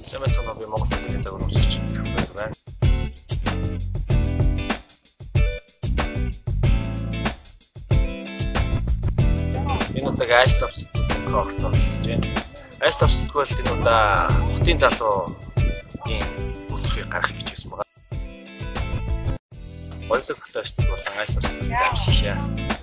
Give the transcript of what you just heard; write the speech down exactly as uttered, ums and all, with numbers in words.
Сайн байна уу Монгол телевизийн загвар үзэгч байна. Энэ удаагийн айлт обсдгийн корт болсон байна. Айлт обсдгвэл энэ удаа хотын залуугийн бүртгэхийг гаргахыг хичээсэн байна. Бойлог фотоштик болон айлт обсдгийн амьсгалаа.